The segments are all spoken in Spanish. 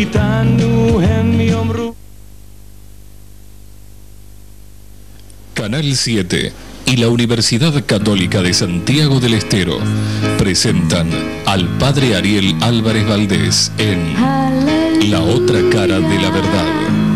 Canal 7 y la Universidad Católica de Santiago del Estero presentan al Padre Ariel Álvarez Valdés en La Otra Cara de la Verdad.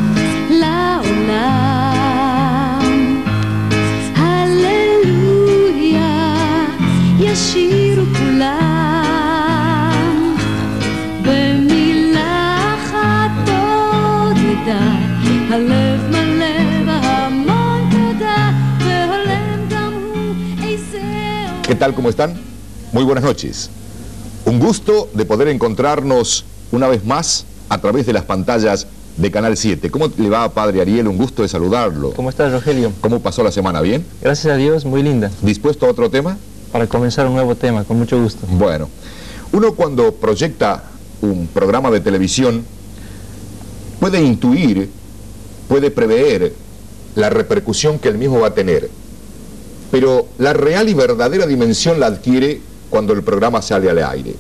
¿Qué tal? ¿Cómo están? Muy buenas noches. Un gusto de poder encontrarnos una vez más a través de las pantallas de Canal 7. ¿Cómo le va, Padre Ariel? Un gusto de saludarlo. ¿Cómo estás, Rogelio? ¿Cómo pasó la semana? ¿Bien? Gracias a Dios, muy linda. ¿Dispuesto a otro tema? Para comenzar un nuevo tema, con mucho gusto. Bueno, uno cuando proyecta un programa de televisión puede intuir, puede prever la repercusión que el mismo va a tener. Pero la real y verdadera dimensión la adquiere cuando el programa sale al aire.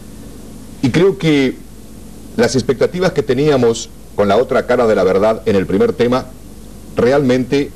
Y creo que las expectativas que teníamos con La Otra Cara de la Verdad en el primer tema realmente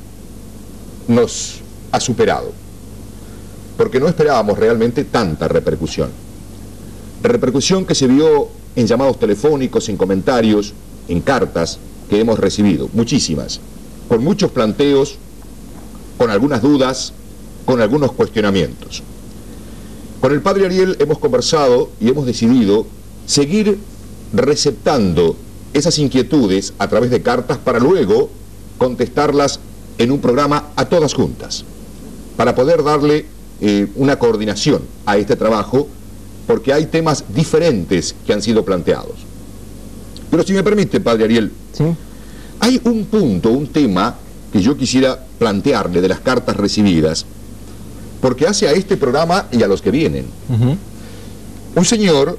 nos ha superado. Porque no esperábamos realmente tanta repercusión. Repercusión que se vio en llamados telefónicos, en comentarios, en cartas que hemos recibido, muchísimas, con muchos planteos, con algunas dudas, con algunos cuestionamientos. Con el Padre Ariel hemos conversado y hemos decidido seguir receptando esas inquietudes a través de cartas para luego contestarlas en un programa a todas juntas, para poder darle una coordinación a este trabajo, porque hay temas diferentes que han sido planteados. Pero si me permite, Padre Ariel, ¿sí? Hay un punto, un tema que yo quisiera plantearle de las cartas recibidas, porque hace a este programa y a los que vienen. Un señor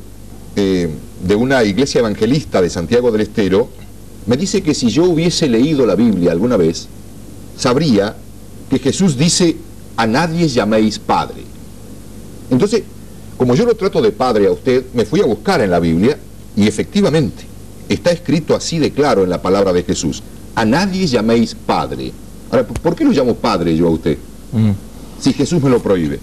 de una iglesia evangelista de Santiago del Estero me dice que si yo hubiese leído la Biblia alguna vez, sabría que Jesús dice: a nadie llaméis Padre. Entonces, como yo lo trato de Padre a usted, me fui a buscar en la Biblia y efectivamente está escrito así de claro en la palabra de Jesús: a nadie llaméis Padre. Ahora, ¿por qué lo llamo Padre yo a usted? Si Jesús me lo prohíbe.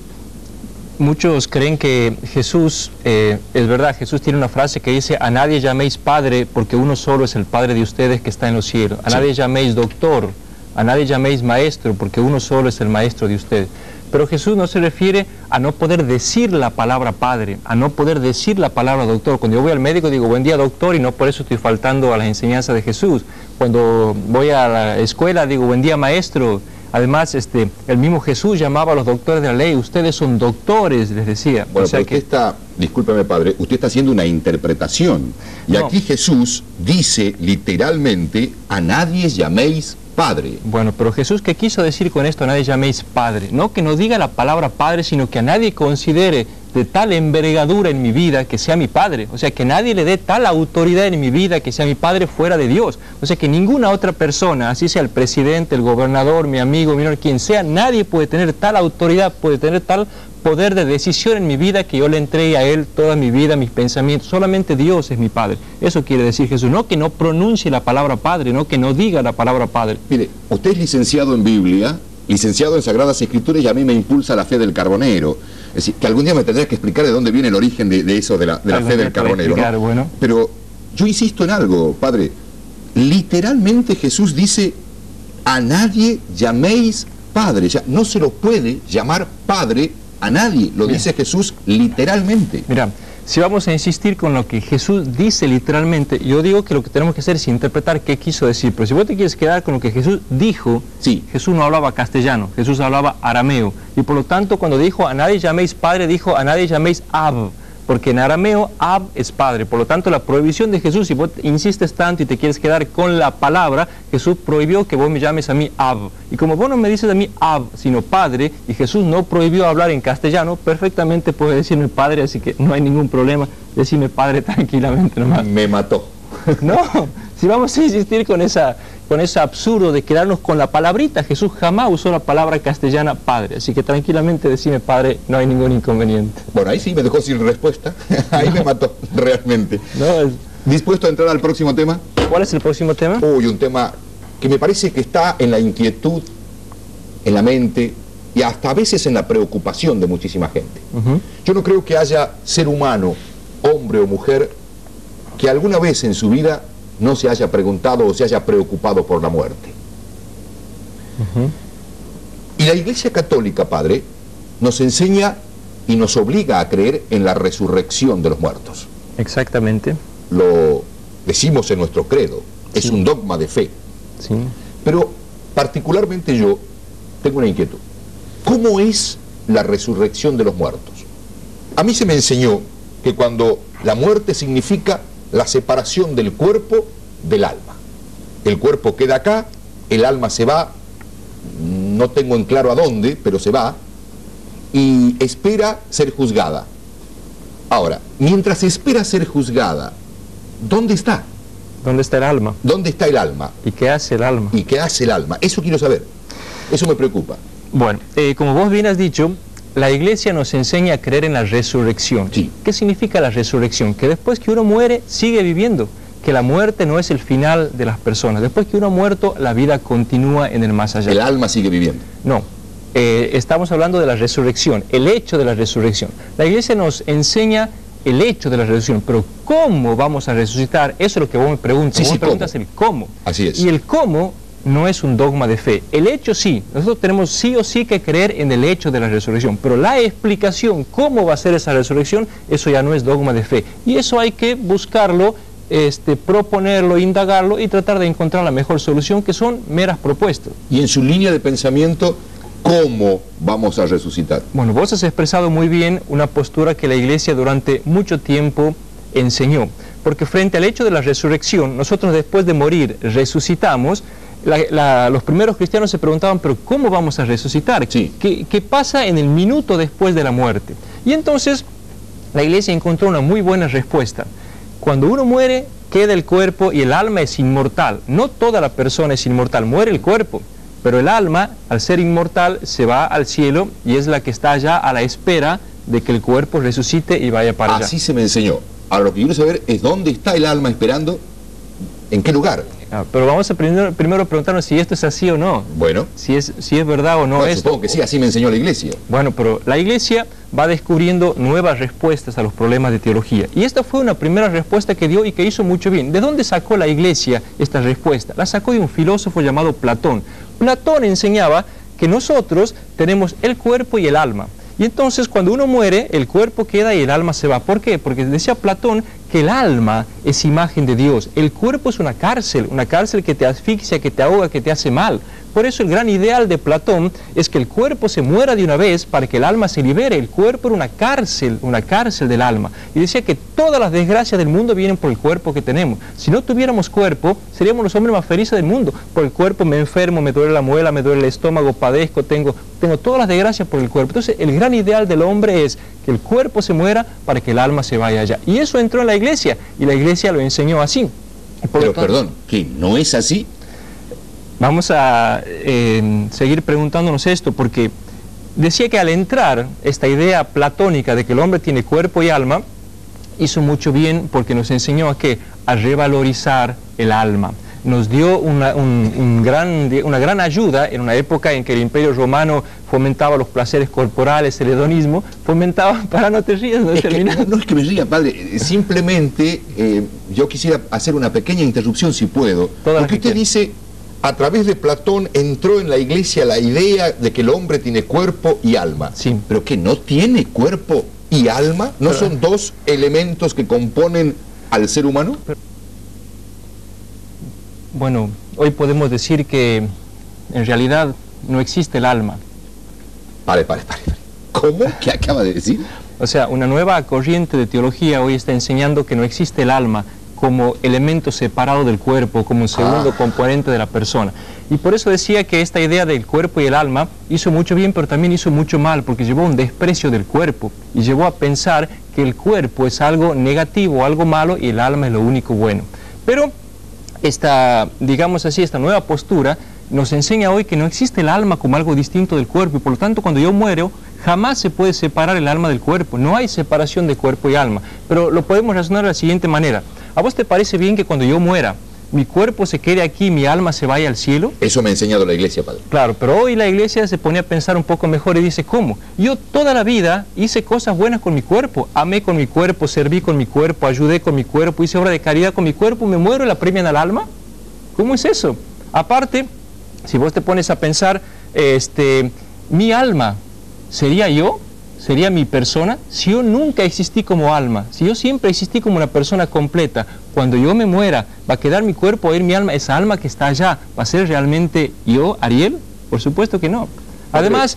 Muchos creen que Jesús, es verdad, Jesús tiene una frase que dice: a nadie llaméis Padre, porque uno solo es el Padre de ustedes que está en los cielos. A nadie llaméis Doctor, a nadie llaméis Maestro, porque uno solo es el Maestro de ustedes. Pero Jesús no se refiere a no poder decir la palabra Padre, a no poder decir la palabra Doctor. Cuando yo voy al médico digo: buen día, doctor, y no por eso estoy faltando a las enseñanzas de Jesús. Cuando voy a la escuela digo: buen día, maestro. Además, el mismo Jesús llamaba a los doctores de la ley: ustedes son doctores, les decía. Bueno, o sea pero usted está, discúlpeme, Padre, usted está haciendo una interpretación. Y no. Aquí Jesús dice literalmente: a nadie llaméis Padre. Bueno, pero Jesús, ¿qué quiso decir con esto? A nadie llaméis Padre. No que no diga la palabra Padre, sino que a nadie considere de tal envergadura en mi vida que sea mi Padre. O sea, que nadie le dé tal autoridad en mi vida que sea mi Padre fuera de Dios. O sea, que ninguna otra persona, así sea el presidente, el gobernador, mi amigo, mi hermano, quien sea, nadie puede tener tal autoridad, puede tener tal poder de decisión en mi vida que yo le entregue a Él toda mi vida, mis pensamientos. Solamente Dios es mi Padre. Eso quiere decir Jesús. No que no pronuncie la palabra Padre, no que no diga la palabra Padre. Mire, usted es licenciado en Biblia, licenciado en Sagradas Escrituras, y a mí me impulsa la fe del carbonero. Es decir, que algún día me tendrás que explicar de dónde viene el origen de eso, de la fe del carbonero, ¿no? Bueno. Pero yo insisto en algo, Padre. Literalmente Jesús dice: a nadie llaméis Padre. Ya no se lo puede llamar Padre a nadie. Lo dice Jesús literalmente. Mira, si vamos a insistir con lo que Jesús dice literalmente, yo digo que lo que tenemos que hacer es interpretar qué quiso decir. Pero si vos te quieres quedar con lo que Jesús dijo, sí. Jesús no hablaba castellano, Jesús hablaba arameo. Y por lo tanto, cuando dijo a nadie llaméis Padre, dijo a nadie llaméis Ab. Porque en arameo Ab es Padre. Por lo tanto, la prohibición de Jesús, si vos insistes tanto y te quieres quedar con la palabra, Jesús prohibió que vos me llames a mí Ab. Y como vos no me dices a mí Ab, sino Padre, y Jesús no prohibió hablar en castellano, perfectamente puedes decirme Padre, así que no hay ningún problema. Decime Padre tranquilamente nomás. Me mató. No, si vamos a insistir con ese absurdo de quedarnos con la palabrita, Jesús jamás usó la palabra castellana Padre, así que tranquilamente decime Padre, no hay ningún inconveniente. Bueno, ahí sí me dejó sin respuesta, ahí me mató, realmente. No, ¿Dispuesto a entrar al próximo tema? ¿Cuál es el próximo tema? Uy, un tema que me parece que está en la inquietud, en la mente y hasta a veces en la preocupación de muchísima gente. Yo no creo que haya ser humano, hombre o mujer, que alguna vez en su vida no se haya preguntado o se haya preocupado por la muerte. Y la Iglesia Católica, Padre, nos enseña y nos obliga a creer en la resurrección de los muertos. Exactamente. Lo decimos en nuestro credo, es un dogma de fe. Sí. Pero particularmente yo tengo una inquietud. ¿Cómo es la resurrección de los muertos? A mí se me enseñó que cuando la muerte significa la separación del cuerpo del alma. El cuerpo queda acá, el alma se va, no tengo en claro a dónde, pero se va, y espera ser juzgada. Ahora, mientras espera ser juzgada, ¿dónde está? ¿Dónde está el alma? ¿Dónde está el alma? ¿Y qué hace el alma? ¿Y qué hace el alma? Eso quiero saber. Eso me preocupa. Bueno, como vos bien has dicho, la Iglesia nos enseña a creer en la resurrección. Sí. ¿Qué significa la resurrección? Que después que uno muere, sigue viviendo. Que la muerte no es el final de las personas. Después que uno ha muerto, la vida continúa en el más allá. El alma sigue viviendo. No. Estamos hablando de la resurrección, el hecho de la resurrección. La Iglesia nos enseña el hecho de la resurrección, pero ¿cómo vamos a resucitar? Eso es lo que vos me preguntas. Sí, vos sí, me preguntas el cómo. Así es. Y el cómo no es un dogma de fe. El hecho sí. Nosotros tenemos sí o sí que creer en el hecho de la resurrección, pero la explicación, cómo va a ser esa resurrección, eso ya no es dogma de fe. Y eso hay que buscarlo, proponerlo, indagarlo y tratar de encontrar la mejor solución, que son meras propuestas. Y en su línea de pensamiento, ¿cómo vamos a resucitar? Bueno, vos has expresado muy bien una postura que la Iglesia durante mucho tiempo enseñó, porque frente al hecho de la resurrección, nosotros después de morir resucitamos. Los primeros cristianos se preguntaban, pero ¿cómo vamos a resucitar? Sí. ¿Qué pasa en el minuto después de la muerte? Y entonces la Iglesia encontró una muy buena respuesta. Cuando uno muere, queda el cuerpo y el alma es inmortal. No toda la persona es inmortal, muere el cuerpo, pero el alma, al ser inmortal, se va al cielo y es la que está allá a la espera de que el cuerpo resucite y vaya para allá. Así se me enseñó. Ahora lo que quiero saber es dónde está el alma esperando, en qué lugar. Pero vamos a primero preguntarnos si esto es así o no. Bueno. Si es verdad o no esto. Supongo que sí, así me enseñó la Iglesia. Bueno, pero la Iglesia va descubriendo nuevas respuestas a los problemas de teología. Y esta fue una primera respuesta que dio y que hizo mucho bien. ¿De dónde sacó la Iglesia esta respuesta? La sacó de un filósofo llamado Platón. Platón enseñaba que nosotros tenemos el cuerpo y el alma. Y entonces cuando uno muere, el cuerpo queda y el alma se va. ¿Por qué? Porque decía Platón que el alma es imagen de Dios. El cuerpo es una cárcel que te asfixia, que te ahoga, que te hace mal. Por eso el gran ideal de Platón es que el cuerpo se muera de una vez para que el alma se libere. El cuerpo era una cárcel del alma. Y decía que todas las desgracias del mundo vienen por el cuerpo que tenemos. Si no tuviéramos cuerpo, seríamos los hombres más felices del mundo. Por el cuerpo me enfermo, me duele la muela, me duele el estómago, padezco, tengo todas las desgracias por el cuerpo. Entonces el gran ideal del hombre es que el cuerpo se muera para que el alma se vaya allá. Y eso entró en la Iglesia, y la Iglesia lo enseñó así. Pero perdón, ¿qué? ¿No es así? Vamos a seguir preguntándonos esto, porque decía que al entrar esta idea platónica de que el hombre tiene cuerpo y alma, hizo mucho bien porque nos enseñó a revalorizar el alma. Nos dio una gran ayuda en una época en que el Imperio Romano fomentaba los placeres corporales, el hedonismo, fomentaba, para no te rías, no terminas. No es que me ría, padre, simplemente yo quisiera hacer una pequeña interrupción si puedo, porque usted dice, a través de Platón entró en la Iglesia la idea de que el hombre tiene cuerpo y alma. Sí. ¿Pero que no tiene cuerpo y alma? ¿No son dos elementos que componen al ser humano? Bueno, hoy podemos decir que en realidad no existe el alma. Pare. ¿Cómo? ¿Qué acaba de decir? O sea, una nueva corriente de teología hoy está enseñando que no existe el alma como elemento separado del cuerpo, como un segundo componente de la persona. Y por eso decía que esta idea del cuerpo y el alma hizo mucho bien, pero también hizo mucho mal, porque llevó a un desprecio del cuerpo y llevó a pensar que el cuerpo es algo negativo, algo malo, y el alma es lo único bueno. Pero esta nueva postura nos enseña hoy que no existe el alma como algo distinto del cuerpo, y por lo tanto cuando yo muero jamás se puede separar el alma del cuerpo. No hay separación de cuerpo y alma, pero lo podemos razonar de la siguiente manera. ¿A vos te parece bien que cuando yo muera, mi cuerpo se quede aquí, mi alma se vaya al cielo? Eso me ha enseñado la iglesia, padre. Claro, pero hoy la iglesia se pone a pensar un poco mejor y dice, ¿cómo? Yo toda la vida hice cosas buenas con mi cuerpo, amé con mi cuerpo, serví con mi cuerpo, ayudé con mi cuerpo, hice obra de caridad con mi cuerpo, me muero y la premian al alma. ¿Cómo es eso? Aparte, si vos te pones a pensar, mi alma, ¿sería yo? ¿Sería mi persona? Si yo nunca existí como alma, si yo siempre existí como una persona completa, cuando yo me muera, ¿va a quedar mi cuerpo, va a ir mi alma, esa alma que está allá, va a ser realmente yo, Ariel? Por supuesto que no. Además,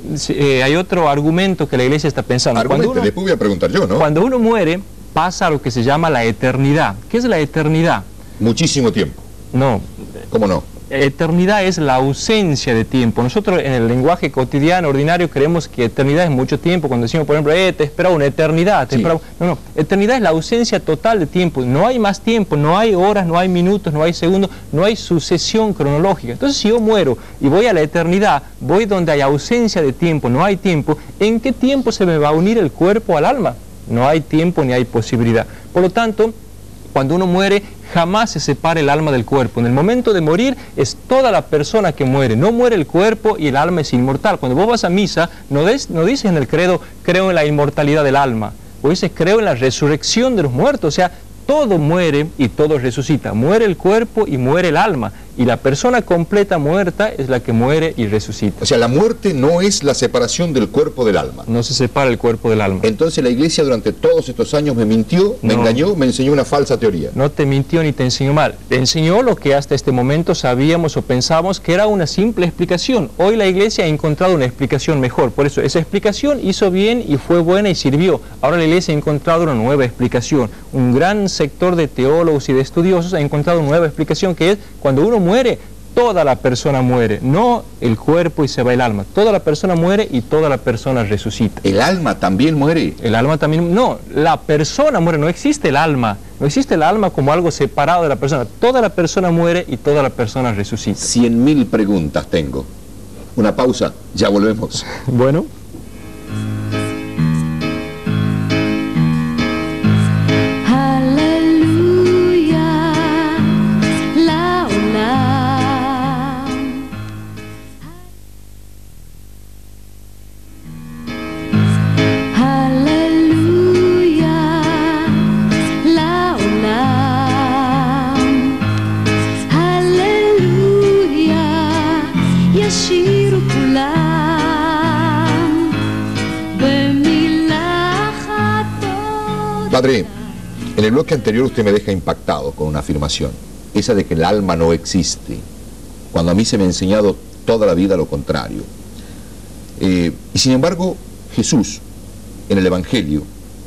hay otro argumento que la iglesia está pensando. Después voy a preguntar yo, ¿no? Cuando uno muere, pasa a lo que se llama la eternidad. ¿Qué es la eternidad? Muchísimo tiempo. No. ¿Cómo no? Eternidad es la ausencia de tiempo. Nosotros en el lenguaje cotidiano, ordinario, creemos que eternidad es mucho tiempo. Cuando decimos, por ejemplo, te espera una eternidad. Sí. No, eternidad es la ausencia total de tiempo. No hay más tiempo, no hay horas, no hay minutos, no hay segundos, no hay sucesión cronológica. Entonces, si yo muero y voy a la eternidad, voy donde hay ausencia de tiempo, no hay tiempo, ¿en qué tiempo se me va a unir el cuerpo al alma? No hay tiempo ni hay posibilidad. Por lo tanto, cuando uno muere, jamás se separa el alma del cuerpo. En el momento de morir es toda la persona que muere. No muere el cuerpo y el alma es inmortal. Cuando vos vas a misa, no dices en el credo, creo en la inmortalidad del alma. O dices, creo en la resurrección de los muertos. O sea, todo muere y todo resucita. Muere el cuerpo y muere el alma. Y la persona completa muerta es la que muere y resucita. O sea, la muerte no es la separación del cuerpo del alma. No se separa el cuerpo del alma. Entonces la iglesia durante todos estos años me mintió, me engañó, me enseñó una falsa teoría. No te mintió ni te enseñó mal. Te enseñó lo que hasta este momento sabíamos o pensábamos que era una simple explicación. Hoy la iglesia ha encontrado una explicación mejor. Por eso esa explicación hizo bien y fue buena y sirvió. Ahora la iglesia ha encontrado una nueva explicación. Un gran sector de teólogos y de estudiosos ha encontrado una nueva explicación, que es cuando uno muere, toda la persona muere, no el cuerpo y se va el alma. Toda la persona muere y toda la persona resucita. ¿El alma también muere? El alma también, no, la persona muere, no existe el alma. No existe el alma como algo separado de la persona. Toda la persona muere y toda la persona resucita. 100.000 preguntas tengo. Una pausa, ya volvemos. Bueno. Padre, en el bloque anterior usted me deja impactado con una afirmación, esa de que el alma no existe, cuando a mí se me ha enseñado toda la vida lo contrario. Y sin embargo, Jesús, en el Evangelio,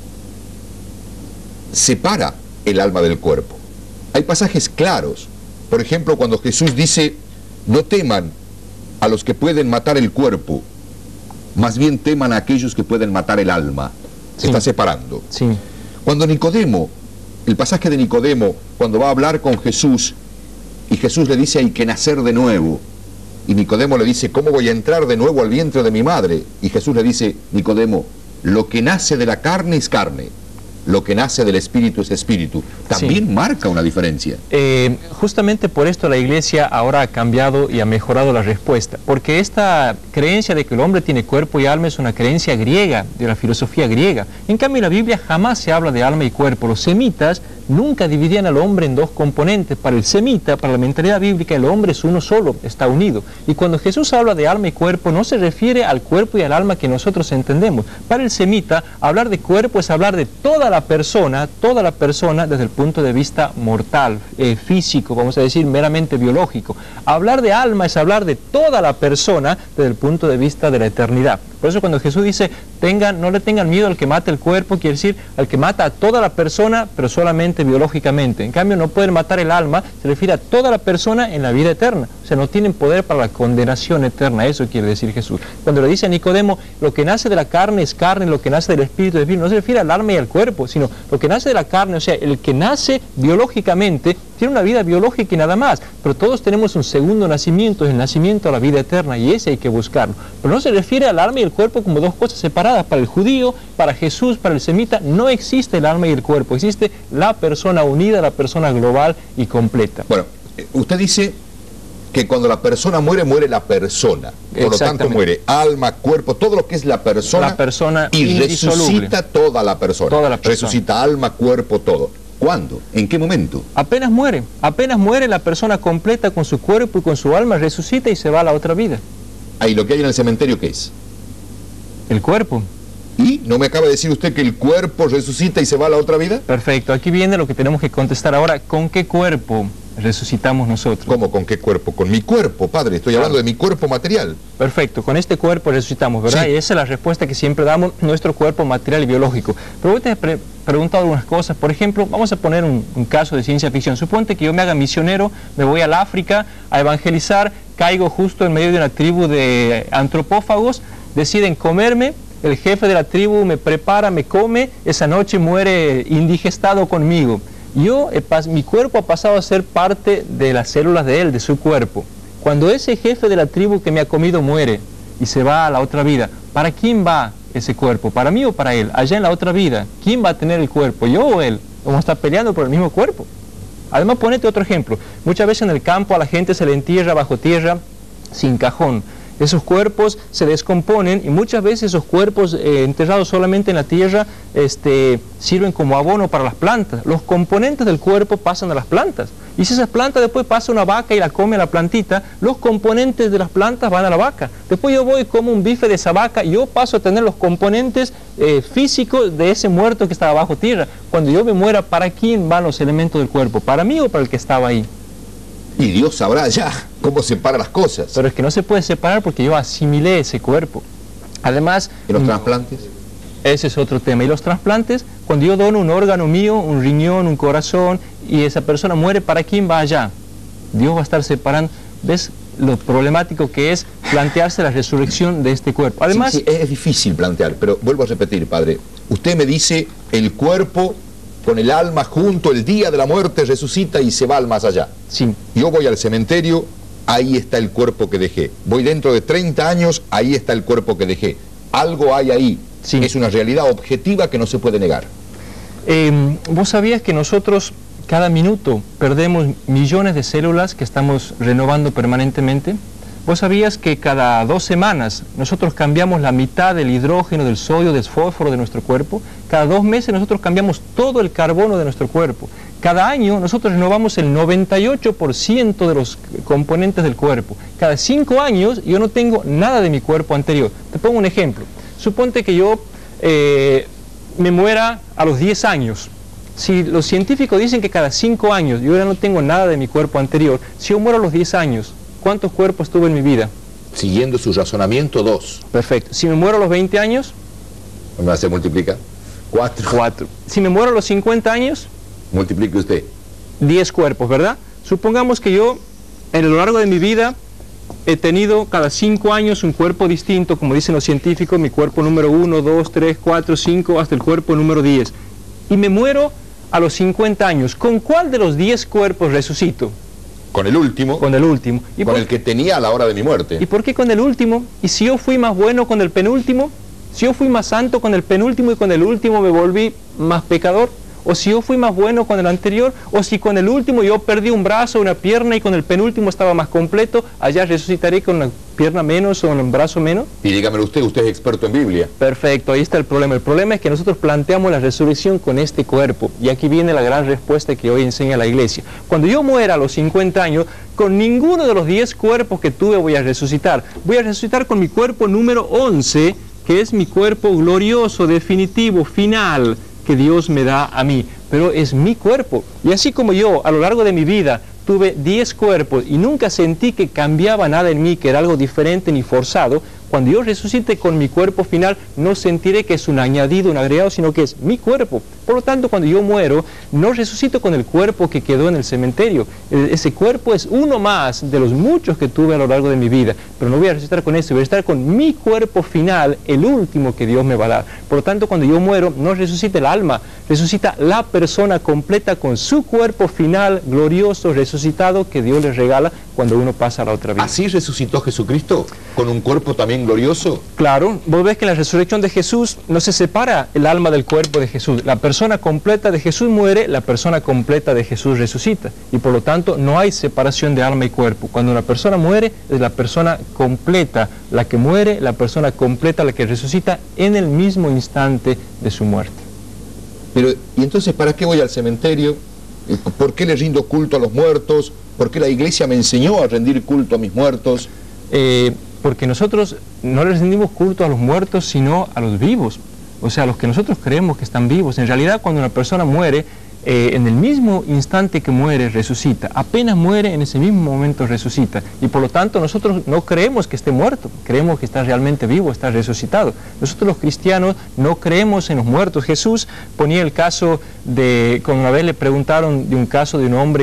separa el alma del cuerpo. Hay pasajes claros, por ejemplo, cuando Jesús dice, no teman a los que pueden matar el cuerpo, más bien teman a aquellos que pueden matar el alma. Se está separando. Sí. Cuando Nicodemo, el pasaje de Nicodemo, cuando va a hablar con Jesús, y Jesús le dice hay que nacer de nuevo, y Nicodemo le dice, ¿cómo voy a entrar de nuevo al vientre de mi madre? Y Jesús le dice, Nicodemo, lo que nace de la carne es carne, lo que nace del espíritu es espíritu. También marca una diferencia. Justamente por esto la iglesia ahora ha cambiado y ha mejorado la respuesta, porque esta creencia de que el hombre tiene cuerpo y alma es una creencia griega, de la filosofía griega. En cambio en la Biblia jamás se habla de alma y cuerpo. Los semitas nunca dividían al hombre en dos componentes. Para el semita, para la mentalidad bíblica, el hombre es uno solo, está unido. Y cuando Jesús habla de alma y cuerpo, no se refiere al cuerpo y al alma que nosotros entendemos. Para el semita, hablar de cuerpo es hablar de toda la persona desde el punto de vista mortal, físico, vamos a decir, meramente biológico. Hablar de alma es hablar de toda la persona desde el punto de vista de la eternidad. Por eso cuando Jesús dice, no le tengan miedo al que mata el cuerpo, quiere decir al que mata a toda la persona, pero solamente biológicamente. En cambio, no pueden matar el alma, se refiere a toda la persona en la vida eterna. O sea, no tienen poder para la condenación eterna, eso quiere decir Jesús. Cuando le dice a Nicodemo, lo que nace de la carne es carne, lo que nace del espíritu es espíritu, no se refiere al alma y al cuerpo, sino lo que nace de la carne, o sea, el que nace biológicamente, tiene una vida biológica y nada más, pero todos tenemos un segundo nacimiento, el nacimiento a la vida eterna, y ese hay que buscarlo. Pero no se refiere al alma y el cuerpo como dos cosas separadas. Para el judío, para Jesús, para el semita, no existe el alma y el cuerpo. Existe la persona unida, la persona global y completa. Bueno, usted dice que cuando la persona muere, muere la persona. Por lo tanto, muere alma, cuerpo, todo lo que es la persona y resucita toda la persona. Resucita alma, cuerpo, todo. ¿Cuándo? ¿En qué momento? Apenas muere la persona completa con su cuerpo y con su alma, resucita y se va a la otra vida. Ahí lo que hay en el cementerio, ¿qué es? El cuerpo. ¿Y no me acaba de decir usted que el cuerpo resucita y se va a la otra vida? Perfecto, aquí viene lo que tenemos que contestar ahora. ¿Con qué cuerpo resucitamos nosotros? ¿Cómo con qué cuerpo? Con mi cuerpo, padre, estoy hablando de mi cuerpo material. Perfecto, con este cuerpo resucitamos, ¿verdad? Sí. Y esa es la respuesta que siempre damos, nuestro cuerpo material y biológico. Pero hoy te he preguntado algunas cosas. Por ejemplo, vamos a poner un caso de ciencia ficción. Suponte que yo me haga misionero, me voy al África a evangelizar, caigo justo en medio de una tribu de antropófagos, deciden comerme. El jefe de la tribu me prepara, me come, esa noche muere indigestado conmigo. Mi cuerpo ha pasado a ser parte de las células de él, de su cuerpo. Cuando ese jefe de la tribu que me ha comido muere y se va a la otra vida, ¿para quién va ese cuerpo? ¿Para mí o para él? Allá en la otra vida, ¿quién va a tener el cuerpo? ¿Yo o él? Vamos a estar peleando por el mismo cuerpo. Además, ponete otro ejemplo. Muchas veces en el campo a la gente se le entierra bajo tierra sin cajón. Esos cuerpos se descomponen y muchas veces esos cuerpos enterrados solamente en la tierra sirven como abono para las plantas. Los componentes del cuerpo pasan a las plantas. Y si esas plantas después pasa una vaca y la come a la plantita, los componentes de las plantas van a la vaca. Después yo voy y como un bife de esa vaca y yo paso a tener los componentes físicos de ese muerto que estaba bajo tierra. Cuando yo me muera, ¿para quién van los elementos del cuerpo? ¿Para mí o para el que estaba ahí? Y Dios sabrá ya cómo separa las cosas. Pero es que no se puede separar porque yo asimilé ese cuerpo. Además... ¿Y los trasplantes? Ese es otro tema. Y los trasplantes, cuando yo dono un órgano mío, un riñón, un corazón, y esa persona muere, ¿para quién va allá? Dios va a estar separando. ¿Ves lo problemático que es plantearse la resurrección de este cuerpo? Además... Sí, es difícil plantear, pero vuelvo a repetir, padre. Usted me dice, el cuerpo con el alma junto, el día de la muerte resucita y se va al más allá. Sí. Yo voy al cementerio, ahí está el cuerpo que dejé. Voy dentro de 30 años, ahí está el cuerpo que dejé. Algo hay ahí. Sí. Es una realidad objetiva que no se puede negar. ¿Vos sabías que nosotros cada minuto perdemos millones de células que estamos renovando permanentemente? ¿Vos sabías que cada 2 semanas nosotros cambiamos la mitad del hidrógeno, del sodio, del fósforo de nuestro cuerpo? Cada 2 meses nosotros cambiamos todo el carbono de nuestro cuerpo. Cada año nosotros renovamos el 98% de los componentes del cuerpo. Cada 5 años yo no tengo nada de mi cuerpo anterior. Te pongo un ejemplo. Suponte que yo me muera a los 10 años. Si los científicos dicen que cada 5 años yo ya no tengo nada de mi cuerpo anterior, si yo muero a los 10 años, ¿cuántos cuerpos tuve en mi vida? Siguiendo su razonamiento, 2. Perfecto. Si me muero a los 20 años... ¿No se multiplica? 4. Si me muero a los 50 años... Multiplique usted. 10 cuerpos, ¿verdad? Supongamos que yo, a lo largo de mi vida, he tenido cada 5 años un cuerpo distinto, como dicen los científicos, mi cuerpo número 1, 2, 3, 4, 5, hasta el cuerpo número 10. Y me muero a los 50 años. ¿Con cuál de los 10 cuerpos resucito? Con el último. Con el último. ¿Y con el que tenía a la hora de mi muerte? ¿Y por qué con el último? ¿Y si yo fui más bueno con el penúltimo? ¿Si yo fui más santo con el penúltimo y con el último me volví más pecador? ¿O si yo fui más bueno con el anterior? ¿O si con el último yo perdí un brazo, una pierna y con el penúltimo estaba más completo, allá resucitaré con una pierna menos o un brazo menos? Y dígamelo usted es experto en Biblia. Perfecto, ahí está el problema. El problema es que nosotros planteamos la resurrección con este cuerpo. Y aquí viene la gran respuesta que hoy enseña la iglesia. Cuando yo muera a los 50 años, con ninguno de los 10 cuerpos que tuve voy a resucitar. Voy a resucitar con mi cuerpo número 11, que es mi cuerpo glorioso, definitivo, final, que Dios me da a mí, pero es mi cuerpo. Y así como yo a lo largo de mi vida tuve 10 cuerpos y nunca sentí que cambiaba nada en mí, que era algo diferente ni forzado, cuando yo resucite con mi cuerpo final no sentiré que es un añadido, un agregado, sino que es mi cuerpo. Por lo tanto, cuando yo muero, no resucito con el cuerpo que quedó en el cementerio. Ese cuerpo es uno más de los muchos que tuve a lo largo de mi vida, pero no voy a resucitar con ese, voy a estar con mi cuerpo final, el último que Dios me va a dar. Por lo tanto, cuando yo muero, no resucita el alma, resucita la persona completa con su cuerpo final, glorioso, resucitado, que Dios les regala cuando uno pasa a la otra vida. ¿Así resucitó Jesucristo? con un cuerpo también glorioso? Claro, vos ves que en la resurrección de Jesús no se separa el alma del cuerpo de Jesús. La persona completa de Jesús muere, la persona completa de Jesús resucita. Y por lo tanto no hay separación de alma y cuerpo. Cuando una persona muere, es la persona completa la que muere, la persona completa la que resucita en el mismo instante de su muerte. Pero, ¿y entonces para qué voy al cementerio? ¿Por qué le rindo culto a los muertos? ¿Por qué la iglesia me enseñó a rendir culto a mis muertos? Porque nosotros no les rendimos culto a los muertos, sino a los vivos. O sea, a los que nosotros creemos que están vivos. En realidad, cuando una persona muere, en el mismo instante que muere, resucita. Apenas muere, en ese mismo momento resucita. Y por lo tanto, nosotros no creemos que esté muerto, creemos que está realmente vivo, está resucitado. Nosotros los cristianos no creemos en los muertos. Jesús ponía el caso de, cuando una vez le preguntaron de un caso de un hombre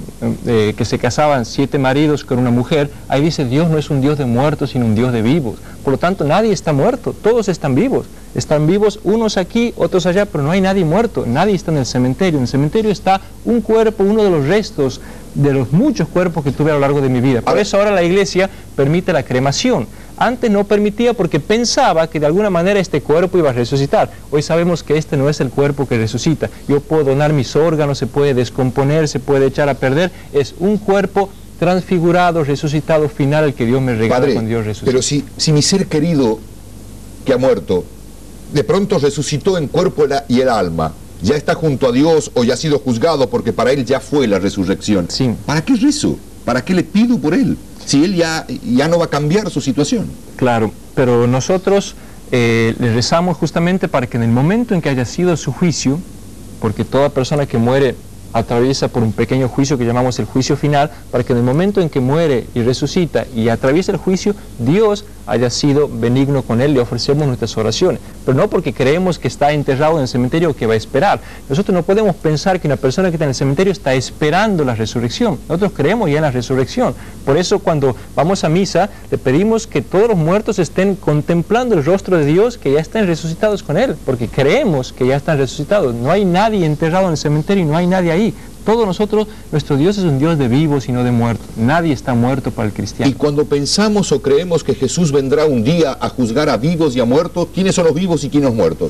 que se casaban 7 maridos con una mujer, ahí dice, Dios no es un Dios de muertos, sino un Dios de vivos. Por lo tanto, nadie está muerto, todos están vivos. Están vivos unos aquí, otros allá, pero no hay nadie muerto, nadie está en el cementerio. En el cementerio está un cuerpo, uno de los restos de los muchos cuerpos que tuve a lo largo de mi vida. Por eso ahora la iglesia permite la cremación. Antes no permitía porque pensaba que de alguna manera este cuerpo iba a resucitar. Hoy sabemos que este no es el cuerpo que resucita. Yo puedo donar mis órganos, se puede descomponer, se puede echar a perder. Es un cuerpo transfigurado, resucitado, final, el que Dios me regala. Padre, cuando Dios resucita. Pero si mi ser querido que ha muerto, de pronto resucitó en cuerpo y el alma, ya está junto a Dios o ya ha sido juzgado porque para él ya fue la resurrección. Sí. ¿Para qué rezo? ¿Para qué le pido por él? Si él ya no va a cambiar su situación. Claro, pero nosotros le rezamos justamente para que en el momento en que haya sido su juicio, porque toda persona que muere atraviesa por un pequeño juicio que llamamos el juicio final, para que en el momento en que muere y resucita y atraviesa el juicio, Dios haya sido benigno con él, le ofrecemos nuestras oraciones, pero no porque creemos que está enterrado en el cementerio o que va a esperar. Nosotros no podemos pensar que una persona que está en el cementerio está esperando la resurrección. Nosotros creemos ya en la resurrección. Por eso cuando vamos a misa le pedimos que todos los muertos estén contemplando el rostro de Dios, que ya estén resucitados con él, porque creemos que ya están resucitados. No hay nadie enterrado en el cementerio y no hay nadie ahí. Todos nosotros, nuestro Dios es un Dios de vivos y no de muertos. Nadie está muerto para el cristiano. Y cuando pensamos o creemos que Jesús vendrá un día a juzgar a vivos y a muertos, ¿quiénes son los vivos y quiénes los muertos?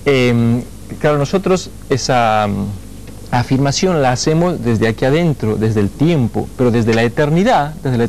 Claro, nosotros esa afirmación la hacemos desde aquí adentro, desde el tiempo, pero desde la eternidad,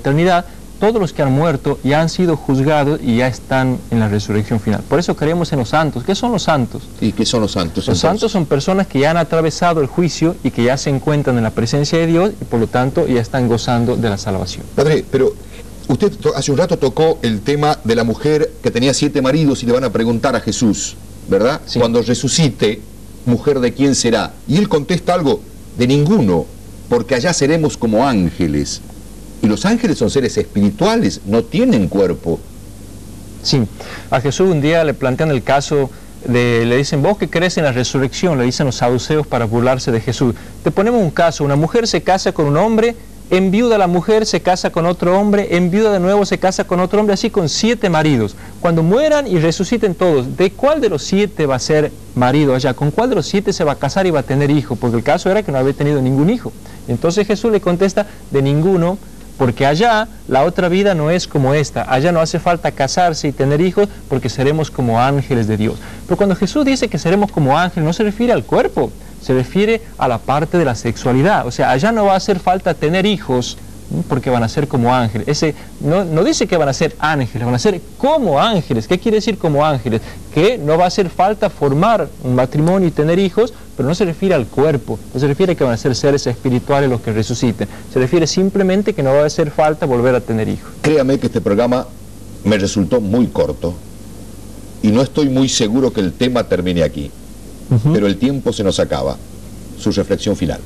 todos los que han muerto ya han sido juzgados y ya están en la resurrección final. Por eso creemos en los santos. ¿Qué son los santos? ¿Y qué son los santos? Los santos son personas que ya han atravesado el juicio y que ya se encuentran en la presencia de Dios y por lo tanto ya están gozando de la salvación. Padre, pero usted hace un rato tocó el tema de la mujer que tenía 7 maridos y le van a preguntar a Jesús, ¿verdad? Sí. Cuando resucite, mujer, ¿de quién será? Y él contesta algo, de ninguno, porque allá seremos como ángeles. Y los ángeles son seres espirituales, no tienen cuerpo. Sí, a Jesús un día le plantean el caso le dicen, vos que crees en la resurrección, le dicen los saduceos para burlarse de Jesús. Te ponemos un caso, una mujer se casa con un hombre, enviuda la mujer, se casa con otro hombre, enviuda de nuevo, se casa con otro hombre, así con 7 maridos. Cuando mueran y resuciten todos, ¿de cuál de los 7 va a ser marido allá? ¿Con cuál de los 7 se va a casar y va a tener hijo? Porque el caso era que no había tenido ningún hijo. Entonces Jesús le contesta, de ninguno, porque allá la otra vida no es como esta, allá no hace falta casarse y tener hijos porque seremos como ángeles de Dios. Pero cuando Jesús dice que seremos como ángeles, no se refiere al cuerpo, se refiere a la parte de la sexualidad. O sea, allá no va a hacer falta tener hijos porque van a ser como ángeles. No dice que van a ser ángeles, van a ser como ángeles. ¿Qué quiere decir como ángeles? Que no va a hacer falta formar un matrimonio y tener hijos, pero no se refiere al cuerpo, no se refiere que van a ser seres espirituales los que resuciten, se refiere simplemente que no va a hacer falta volver a tener hijos. Créame que este programa me resultó muy corto y no estoy muy seguro que el tema termine aquí, pero el tiempo se nos acaba. Su reflexión final.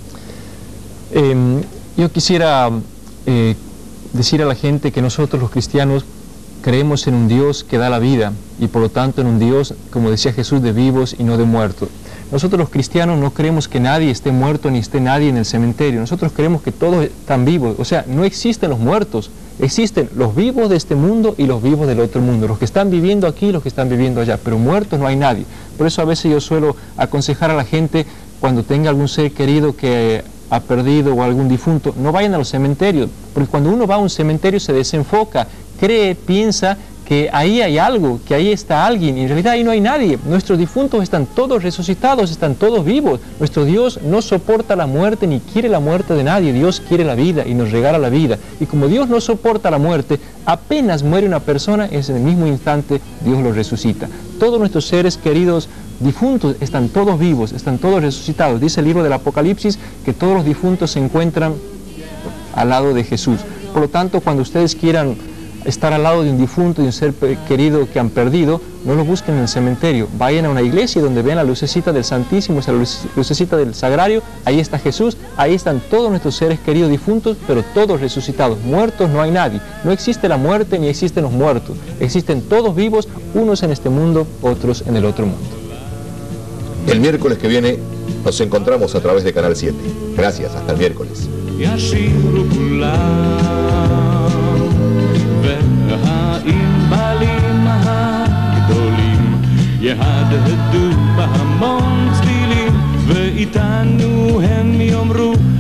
Yo quisiera decir a la gente que nosotros los cristianos creemos en un Dios que da la vida y por lo tanto en un Dios, como decía Jesús, de vivos y no de muertos. Nosotros los cristianos no creemos que nadie esté muerto ni esté nadie en el cementerio. Nosotros creemos que todos están vivos. O sea, no existen los muertos. Existen los vivos de este mundo y los vivos del otro mundo. Los que están viviendo aquí y los que están viviendo allá. Pero muertos no hay nadie. Por eso a veces yo suelo aconsejar a la gente cuando tenga algún ser querido que ha perdido o algún difunto, no vayan a los cementerios. Porque cuando uno va a un cementerio se desenfoca, cree, piensa que ahí hay algo, que ahí está alguien, y en realidad ahí no hay nadie. Nuestros difuntos están todos resucitados, están todos vivos. Nuestro Dios no soporta la muerte ni quiere la muerte de nadie. Dios quiere la vida y nos regala la vida. Y como Dios no soporta la muerte, apenas muere una persona, en el mismo instante Dios lo resucita. Todos nuestros seres queridos difuntos están todos vivos, están todos resucitados. Dice el libro del Apocalipsis que todos los difuntos se encuentran al lado de Jesús. Por lo tanto, cuando ustedes quieran estar al lado de un difunto, de un ser querido que han perdido, no lo busquen en el cementerio. Vayan a una iglesia donde vean la lucecita del Santísimo, esa lucecita del Sagrario. Ahí está Jesús, ahí están todos nuestros seres queridos difuntos, pero todos resucitados. Muertos no hay nadie. No existe la muerte ni existen los muertos. Existen todos vivos, unos en este mundo, otros en el otro mundo. El miércoles que viene nos encontramos a través de Canal 7. Gracias, hasta el miércoles. יהדהדו בהמון צלילים ואיתנו הם יאמרו